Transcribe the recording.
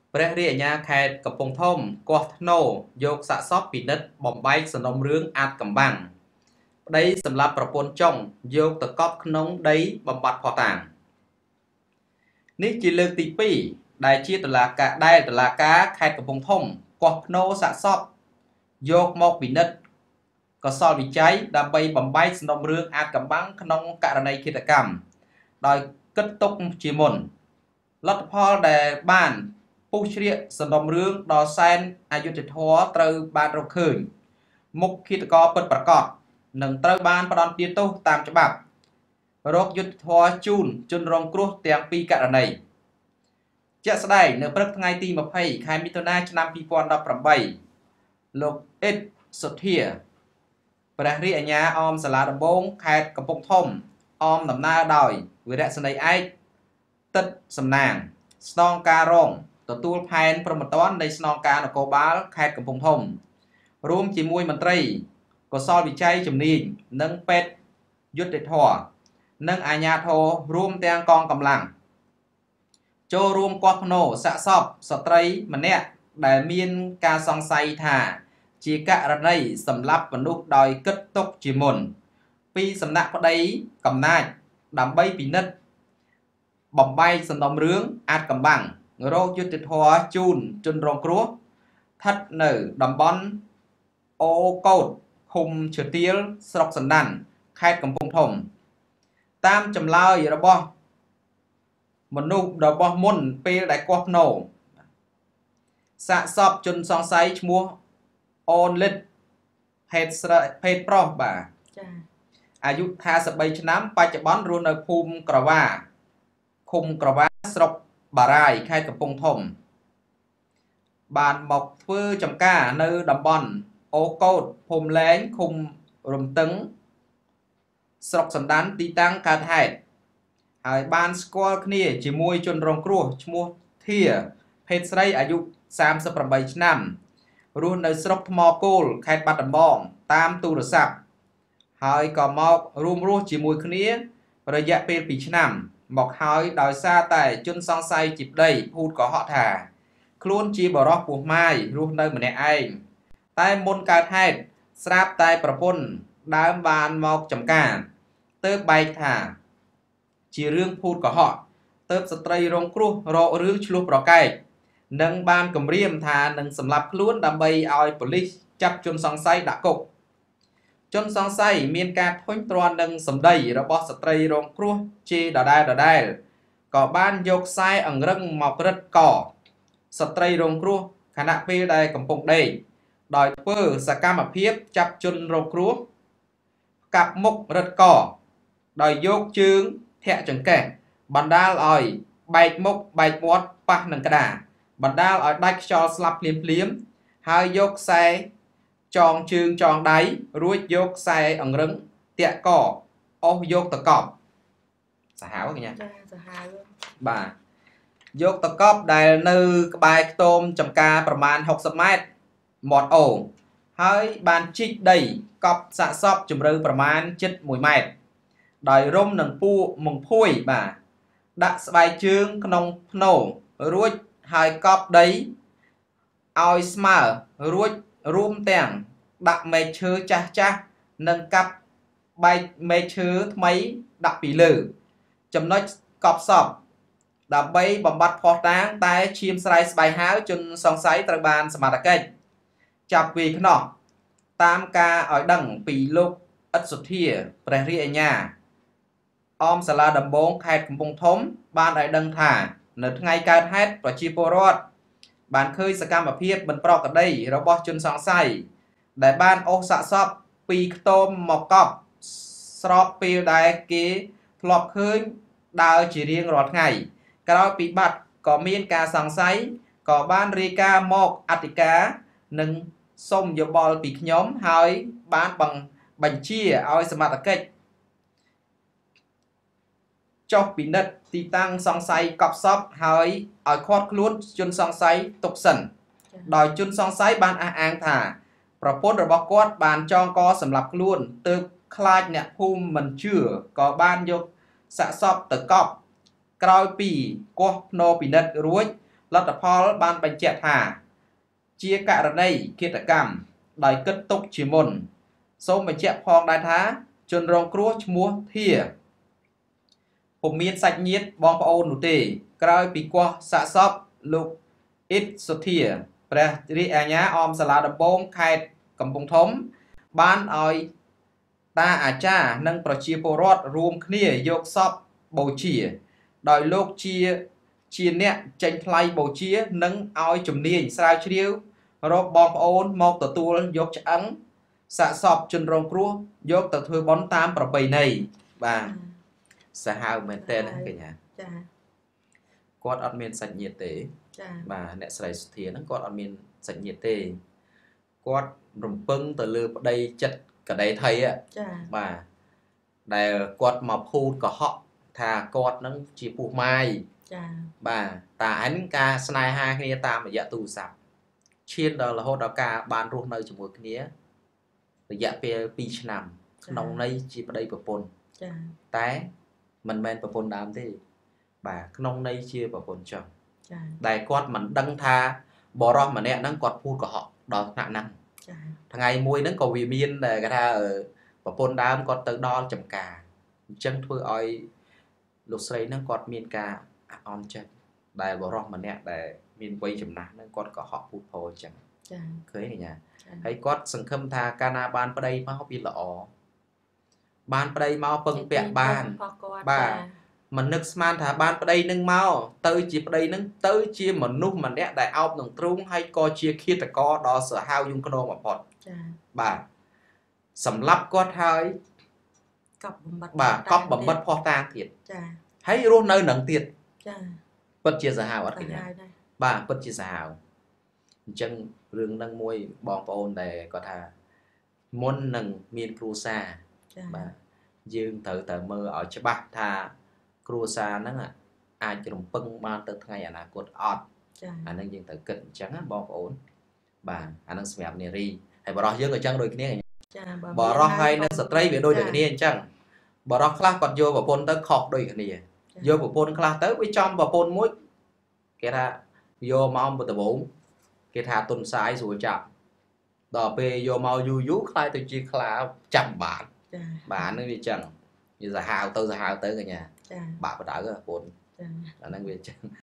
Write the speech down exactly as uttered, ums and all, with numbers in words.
ព្រះរាជអាជ្ញាខេត្តកំពង់ធំគាស់ធ្នូយកសាកសពពិនិត្យបំបែកសំណុំរឿងអាថ៌កំបាំងប្តីសម្លាប់ប្រពន្ធចុងយកទៅកប់ក្នុងដីបំបត្តិភស្តុតាងនេះជាលើកទីពីរដែលជាតុលាការដែលតុលាការខេត្តកំពង់ធំគាស់ធ្នូសាកសពយកមកពិនិត្យកសលវិច័យដើម្បីបំបែកសំណុំរឿងអាថ៌កំបាំងក្នុងករណីឃាតកម្មដោយគិតទុកជាមុនលទ្ធផលដែលបានពុះជ្រៀកសំណុំរឿងដល់សែនអយុត្តិធម៌ត្រូវបានរកឃើញមុខឃាតករពិតប្រាកដនឹងត្រូវបានផ្តន្ទាទោសតាមច្បាប់រកយុត្តិធម៌ជូនជនរងគ្រោះទាំងពីរករណីជាក់ស្ដែងនៅព្រឹកថ្ងៃទីម្ភៃខែមិថុនាឆ្នាំពីរពាន់ដប់ប្រាំបីលោកអ៊ិតសុធាព្រះរាជអាជ្ញាអមសាលាដំបងខេត្តកំពង់ធំអមដំណើរដោយវីរៈសេនីយ៍ឯកទឹកសំណាងស្នងការរងទទួលផែនព្រហ្មទណ្ឌនៃស្នងការនគរបាលខេត្តកំពង់ធំរួមជាមួយមន្ត្រីកសលវិច័យជំនាញនិងពេទ្យយុត្តិធម៌និងអាជ្ញាធររួមទាំងកងកម្លាំងចូលរួមគាស់ភ្នោសាកសពស្ត្រីម្នាក់ដែលមានការសង្ស័យថាជាករណីសម្លាប់មនុស្សដោយគិតទុកជាមុនពីសំណាក់ប្តីកំណាចដើម្បីពិនិត្យបំបែកសំណុំរឿងអាថ៌កំបាំងរោគយុត្តិធម៌ជូនជនរងគ្រោះស្ថិតនៅតំបន់អូកូតឃុំឈើទាលស្រុកសណ្ដានខេត្តកំពង់ធំតាមចម្លើយរបស់មនុស្សរបស់មុនពេលដែលគាស់ភ្នោសាកសពជនសង្ស័យឈ្មោះអូនលិតភេទស្រីភេទប្រុសបាទចា៎អាយុห้าสิบสามឆ្នាំបច្ចុប្បន្នរស់នៅភូមិក្រវ៉ាឃុំក្រវ៉ាស្រុកបារាយខេត្តកំពង់ធំបានមកធ្វើចំការនៅតំបន់អូកូតភូមិលែងឃុំរំតឹងស្រុកសណ្ដានទីតាំងកើតហេតុហើយបានស្គាល់គ្នាជាមួយជនរងគ្រោះឈ្មោះធាភេទស្រីអាយុសាមសិបប្រាំបីឆ្នាំរស់នៅស្រុកថ្មគោលខេត្តបាត់ដំបងតាមទូរស័ព្ទហើយក៏មករួមរស់ជាមួយគ្នារយៈពេលពីរឆ្នាំមកហើយដោយសារតែជនសង្ស័យជាប្តីភូតកុហកថាខ្លួនជាបរិសុទ្ធពោះម៉ាយរស់នៅម្នាក់ឯងតែមុនកើតហេតុស្រាប់តែប្រពន្ធដើមបានមកចំការទើបបែកថាជារឿងភូតកុហកទើបស្ត្រីរងគ្រោះរករឿងឆ្លោះប្រកែកនិងបានគម្រាមថានឹងសម្លាប់ខ្លួនដើម្បីឲ្យប៉ូលីសចាប់ជនសង្ស័យដាក់គុកជនសង្ស័យមានការធុញទ្រាន់នឹងសម្ដីរបស់ស្ត្រីរងគ្រោះជេរដដែលដដែលក៏បានយកខ្សែអង្រឹងមករឹតកស្ត្រីរងគ្រោះខណៈពេលដែលកំពុងដេកដោយធ្វើសកម្មភាពចាប់ជនរងគ្រោះកាប់មុខរឹតកដោយយកជើងធាក់ចង្កេះបណ្ដាលឲ្យបែកមុខបែកមាត់ប៉ះនឹងក្តារបណ្ដាលឲ្យដាច់ខ្យល់ស្លាប់ភ្លាមភ្លាមហើយយកខ្សែចងជើងចងដៃរួចយកខ្សែអង្រឹងតាក់កអស់យកទៅកប់សាហាវកញ្ញាចាសាហាវបាទយកទៅកប់ដែលនៅក្បែរខ្ទមចំការប្រមាណหกสิบម៉ែត្រមាត់អូហើយបានជីកដីកប់សាកសពជម្រៅប្រមាណជិតមួយម៉ែត្រដោយរុំនឹងពូមង្ភួយបាទដាក់ស្បែកជើងក្នុងភ្នោរួចហើយកប់ដីឲ្យស្មើរួចរួមទាំងដាក់មែកឈើចាស់ចាស់និងកាប់បែកមែកឈើថ្មីដាក់ពីលើចំណុចកប់សពដើម្បីបំបត្តិភស្តុតាងតែឈាមស្រែស្បៃហាវជនសង្ស័យត្រូវបានសមត្ថកិច្ចចាប់វាយខ្នោះតាមការឲ្យដឹងពីលោកអ៊ិតសុធាព្រះរាជអាជ្ញាអមសាលាដំបងខេត្តកំពង់ធំបានឲ្យដឹងថានៅថ្ងៃកើតហេតុប្រជាពលរដ្ឋបានឃើញសកម្មភាពមិនប្រក្រតីរបស់ជនសង្ស័យដែលបានអូសសាកសពពីខ្ទមមកកប់ស្របពេលដែលគេធ្លាប់ឃើញដើរជារៀងរាល់ថ្ងៃក្រោយពីបាត់ក៏មានការសង្ស័យក៏បានរាយការណ៍មកអធិការនិងសុំយោបល់ពីខ្ញុំហើយបានបញ្ជាឲ្យសមត្ថកិច្ចចុះពិនិត្យទីតាំងសង្ស័យកប់សពហើយឲ្យឃាត់ខ្លួនជនសង្ស័យទុកសិនដោយជនសង្ស័យបានអះអាងថាប្រពន្ធរបស់គាត់បានចងកសម្លាប់ខ្លួនទើបខ្លាចអ្នកភូមិមិនជឿក៏បានយកសាកសពទៅកប់ក្រោយពីគាស់ភ្នោពិនិត្យរួចលទ្ធផលបានបញ្ជាក់ថាជាករណីឃាតកម្មដោយគិតទុកជាមុនសូមបញ្ជាក់ផងដែរថាជនរងគ្រោះឈ្មោះធាពុំមានសាច់ញាតិបងប្អូននោះទេក្រោយពីគាស់សាកសពលោកអ៊ីតសុធាព្រះរាជអាជ្ញាអមសាលាដំបងខេត្តកំពង់ធំបានឲ្យតាអាចារ្យនិងប្រជាពលរដ្ឋរួមគ្នាយកសពបូជាដោយលោកជាជាអ្នកចេញថ្លៃបូជានិងឲ្យជំនាញស្រាវជ្រាវរកបងប្អូនមកទទួលយកឆ្អឹងសាកសពជនរងគ្រោះយកទៅធ្វើបុណ្យតាមប្រពៃណីបាទសាហាវមែនតើណាកញ្ញាចាគាត់អត់មានសាច់ញាតិទេចាបាទអ្នកស្រីសុធាហ្នឹងគាត់អត់មានសាច់ញាតិទេគាត់រំពឹងទៅលើប្តីចិត្តកដីថៃចាបាទដែលគាត់មកភូតកុហកថាគាត់នឹងជាពោះម៉ាយចាបាទតែអញការស្នេហាគ្នាតាមរយៈទូរស័ព្ទឈានដល់រហូតដល់ការបានរស់នៅជាមួយគ្នារយៈពេលពីរឆ្នាំក្នុងន័យជាប្តីប្រពន្ធចាតែមិនមែនប្រពន្ធដើមទេបាទក្នុងន័យជាប្រពន្ធចុះចាដែលគាត់មិនដឹងថាបរោះម្នាក់ហ្នឹងគាត់ភូតកុហកដល់ថ្នាក់ហ្នឹងចាថ្ងៃមួយហ្នឹងក៏វាមានដែលគេថាប្រពន្ធដើមគាត់ទៅដល់ចំការអញ្ចឹងធ្វើឲ្យលោកស្រីហ្នឹងគាត់មានការអាក់អន់ចិត្តដែលបរោះម្នាក់ដែលមានវ័យចំណាស់ហ្នឹងគាត់កុហកភូតផលអញ្ចឹងចាឃើញទេញ៉ាហើយគាត់សង្ឃឹមថាកាលណាបានប្តីមកវាល្អបានប្តីមកពឹងពាក់បានបាទមិននឹកស្មានថាបានប្តីនឹងមកទៅជាប្តីនឹងទៅជាមនុស្សម្នាក់ដែលអោបនឹងទ្រូងហើយក៏ជាឃាតករដ៏សាហាវយំខ្នងបំផុតចាបាទសម្រាប់គាត់ហើយកប់បំបត្តិបាទកប់បំបត្តិផោះតាងទៀតចាហើយរស់នៅនឹងទៀតចាពិតជាសាហាវអត់កញ្ញាបាទពិតជាសាហាវអញ្ចឹងរឿងនឹងមួយបងប្អូនដែលគាត់ថាមុននឹងមានគ្រួសារចាបាទយើងត្រូវតែមើលឲ្យច្បាស់ថាគ្រួសារហ្នឹងអាចរំពឹងបានទៅថ្ងៃអនាគតអត់ចាអានឹងយើងត្រូវគិតអញ្ចឹងណាបងប្អូនបាទអានឹងសម្រាប់នារីហើយបរោះយើងក៏អញ្ចឹងដូចគ្នាចាបរោះហើយនឹងស្ត្រីវាដូចតែគ្នាអញ្ចឹងបរោះខ្លះគាត់យកប្រពន្ធទៅខុសដូចគ្នាយកប្រពន្ធខ្លះទៅវាចំប្រពន្ធមួយគេថាយកមកដំបូងគេថាទុនសាយស្រួលចាប់ដល់ពេលយកមកយូរយូរខ្លាយទៅជាខ្លាចាប់បានចាបាទនឹងវាអញ្ចឹងវាសាហាវទៅសាហាវទៅកញ្ញាចាបាក់បដៅប្រពន្ធចាអាហ្នឹងវាអញ្ចឹង